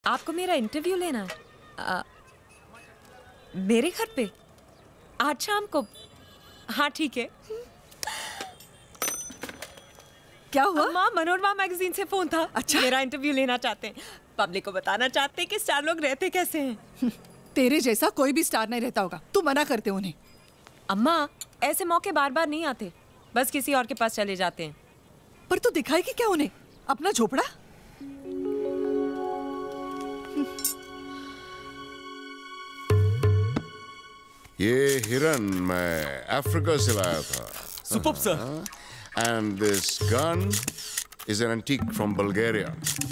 आपको मेरा इंटरव्यू लेना है? मेरे घर पे आज शाम को? हाँ ठीक है। क्या हुआ? अम्मा, मनोरमा मैगजीन से फोन था। अच्छा, मेरा इंटरव्यू लेना चाहते हैं। पब्लिक को बताना चाहते हैं कि स्टार लोग रहते कैसे हैं। तेरे जैसा कोई भी स्टार नहीं रहता होगा, तू मना करते उन्हें। अम्मा, ऐसे मौके बार बार नहीं आते, बस किसी और के पास चले जाते हैं। पर तू दिखाएगी क्या उन्हें अपना झोपड़ा? ये हिरन मैं अफ्रीका से लाया था। Superb sir. And this gun is an antique from Bulgaria.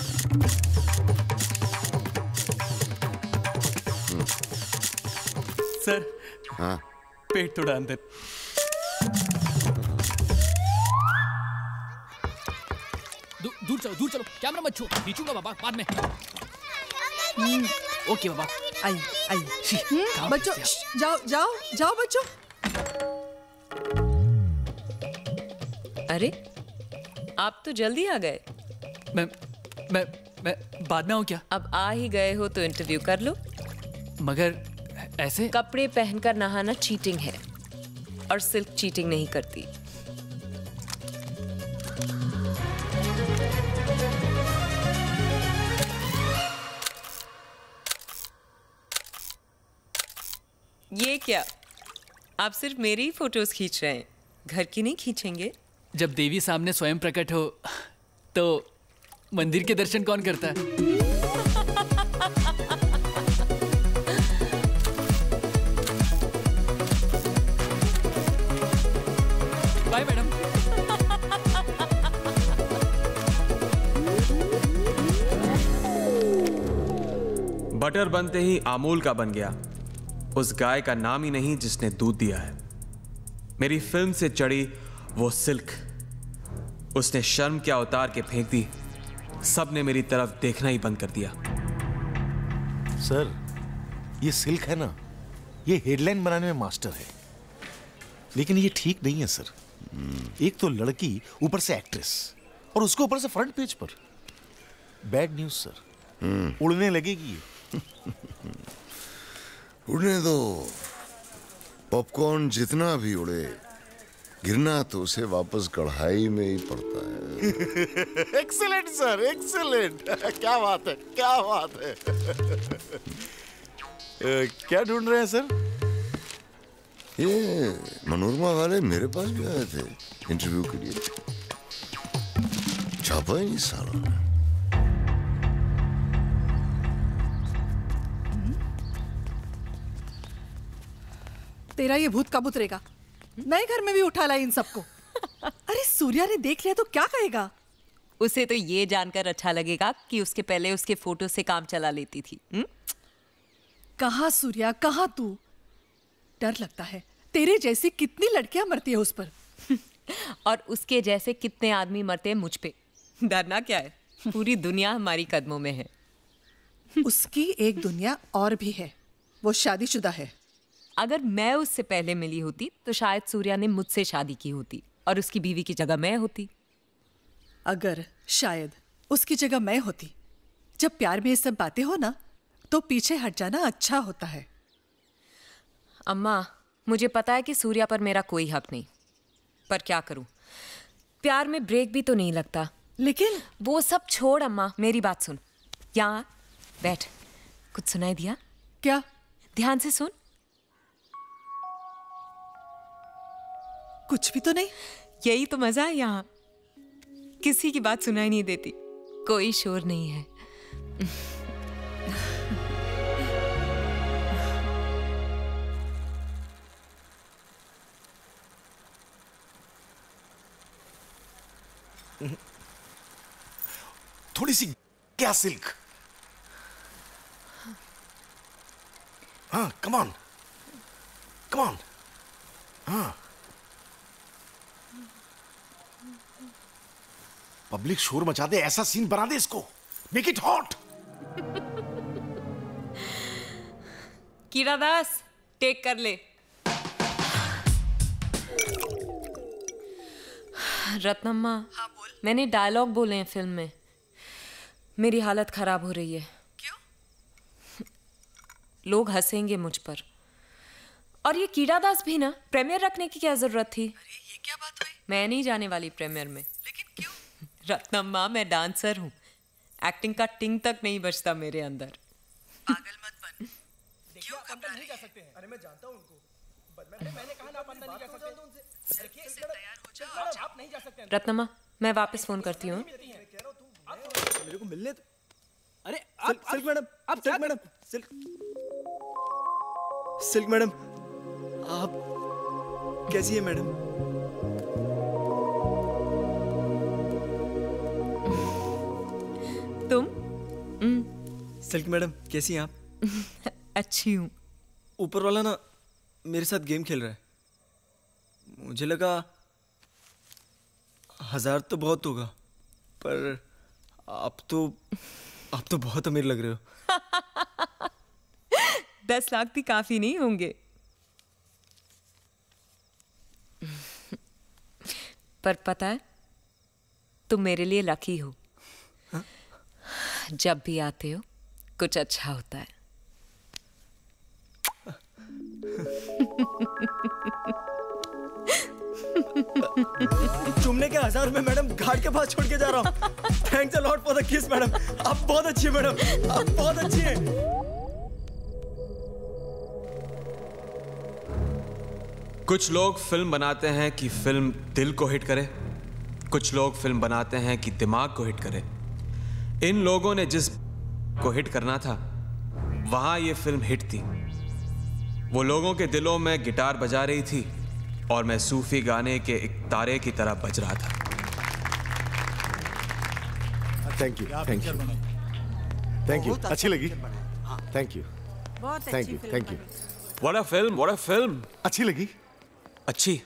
Sir, हाँ? पेट थोड़ा अंदर। दूर चलो, कैमरा मत छू, खींचूंगा बाबा बाद में। ओके बाबा। आई। बच्चों जाओ बच्चों। अरे, आप तो जल्दी आ गए। मैं बाद में आऊँ क्या? अब आ ही गए हो तो इंटरव्यू कर लो। मगर ऐसे कपड़े पहनकर नहाना चीटिंग है, और सिल्क चीटिंग नहीं करती। ये क्या? आप सिर्फ मेरी ही फोटोज खींच रहे हैं, घर की नहीं खींचेंगे? जब देवी सामने स्वयं प्रकट हो तो मंदिर के दर्शन कौन करता है? Bye madam. बटर बनते ही अमूल का बन गया, उस गाय का नाम ही नहीं जिसने दूध दिया है। मेरी फिल्म से चढ़ी वो सिल्क, उसने शर्म क्या उतार के फेंक दी। सबने मेरी तरफ देखना ही बंद कर दिया। सर, ये सिल्क है ना, ये हेडलाइन बनाने में मास्टर है, लेकिन ये ठीक नहीं है सर। एक तो लड़की, ऊपर से एक्ट्रेस, और उसको ऊपर से फ्रंट पेज पर। Bad news sir. उड़ने लगेगी ये। उड़ने दो, पॉपकॉर्न जितना भी उड़े, गिरना तो उसे वापस कढ़ाई में ही पड़ता है। Excellent sir, excellent. क्या बात है, क्या बात है। क्या ढूंढ रहे हैं सर? ये मनोरमा वाले मेरे पास भी आए थे इंटरव्यू के लिए, छापा ही नहीं साला। तेरा ये भूत कब उतरेगा? नए घर में भी उठा लाई इन सबको। अरे सूर्या ने देख लिया तो क्या कहेगा? उसे तो ये जानकर अच्छा लगेगा कि उसके पहले उसके फोटो से काम चला लेती थी। कहाँ सूर्या, कहाँ तू? डर लगता है, तेरे जैसी कितनी लड़कियां मरती है उस पर। और उसके जैसे कितने आदमी मरते हैं मुझ पे। डरना क्या है, पूरी दुनिया हमारी कदमों में है। उसकी एक दुनिया और भी है, वो शादीशुदा है। अगर मैं उससे पहले मिली होती तो शायद सूर्या ने मुझसे शादी की होती और उसकी बीवी की जगह मैं होती। अगर शायद उसकी जगह मैं होती, जब प्यार में ये सब बातें हो ना, तो पीछे हट जाना अच्छा होता है। अम्मा, मुझे पता है कि सूर्या पर मेरा कोई हक नहीं, पर क्या करूं, प्यार में ब्रेक भी तो नहीं लगता। लेकिन वो सब छोड़ अम्मा, मेरी बात सुन। यहाँ बैठ, कुछ सुनाई दिया क्या? ध्यान से सुन। कुछ भी तो नहीं। यही तो मजा है, यहाँ किसी की बात सुनाई नहीं देती, कोई शोर नहीं है। थोड़ी सी क्या सिल्क? हाँ, कम ऑन, कम ऑन। हाँ, पब्लिक शोर मचा दे, ऐसा सीन बना दे इसको, make it hot. Keera Das, take कर ले। रत्नम्मा, हाँ बोल। मैंने डायलॉग बोले हैं फिल्म में, मेरी हालत खराब हो रही है। क्यों? लोग हंसेंगे मुझ पर। और ये कीड़ा दास भी ना, प्रीमियर रखने की क्या जरूरत थी? अरे ये क्या बात हुई? मैं नहीं जाने वाली प्रीमियर में। लेकिन क्यों? रत्नम्मा, मैं डांसर हूँ, एक्टिंग का टिंग तक नहीं बचता मेरे अंदर। पागल मत बन। क्यों घबरा रही है? अरे मैं जानता हूँ उनको, मैंने कहा ना अपन नहीं जा सकते उनसे। देखिए तैयार हो जाओ। आप नहीं जा सकते। रत्नमा, मैं वापस फोन करती हूँ। मेरे को मिलने दो। अरे सिल्क मैडम, आप सिल्क मैडम, सिल्क मैडम, आप कैसी है मैडम? तुम? सिल्क मैडम कैसी हैं आप? अच्छी हूँ। ऊपर वाला ना मेरे साथ गेम खेल रहा है। मुझे लगा 1000 तो बहुत होगा, पर आप तो बहुत अमीर लग रहे हो। 10 लाख भी काफी नहीं होंगे। पर पता है, तुम मेरे लिए लकी हो। हा? जब भी आते हो कुछ अच्छा होता है। तुमने क्या 1000 में मैडम घाट के पास छोड़ के जा रहा हूँ। Thanks a lot for the kiss madam. आप बहुत अच्छी है मैडम, आप बहुत अच्छी हैं। कुछ लोग फिल्म बनाते हैं कि फिल्म दिल को हिट करे, कुछ लोग फिल्म बनाते हैं कि दिमाग को हिट करे। इन लोगों ने जिस को हिट करना था, वहां ये फिल्म हिट थी। वो लोगों के दिलों में गिटार बजा रही थी और मैं सूफी गाने के एक तारे की तरह बज रहा था। Thank you, thank you, thank you. अच्छी लगी? Thank you, thank you, thank you. What a film, what a film. अच्छी लगी? अच्छी?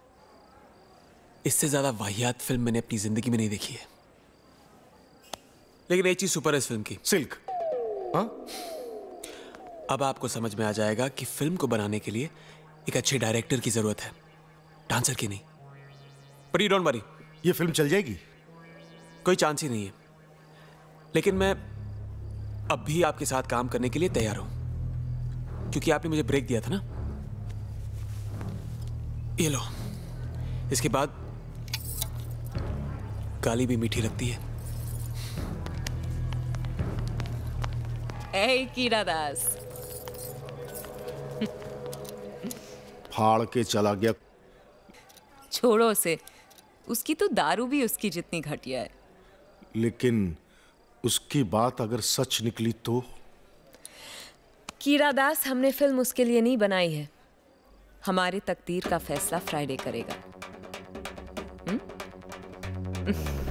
इससे ज्यादा वाहियात फिल्म मैंने अपनी जिंदगी में नहीं देखी है। लेकिन एक चीज सुपर है इस फिल्म की। सिल्क। हाँ? अब आपको समझ में आ जाएगा कि फिल्म को बनाने के लिए एक अच्छे डायरेक्टर की जरूरत है, डांसर की नहीं। बट यू डोंट वरी, ये फिल्म चल जाएगी? कोई चांस ही नहीं है। लेकिन मैं अब भी आपके साथ काम करने के लिए तैयार हूं, क्योंकि आपने मुझे ब्रेक दिया था ना। ये लो, इसके बाद गाली भी मीठी लगती है। ए कीड़ा दास, फाड़ के चला गया। छोड़ो उसे। उसकी तो दारू भी उसकी जितनी घटिया है। लेकिन उसकी बात अगर सच निकली तो? कीड़ा दास, हमने फिल्म उसके लिए नहीं बनाई है। हमारे तकदीर का फैसला फ्राइडे करेगा।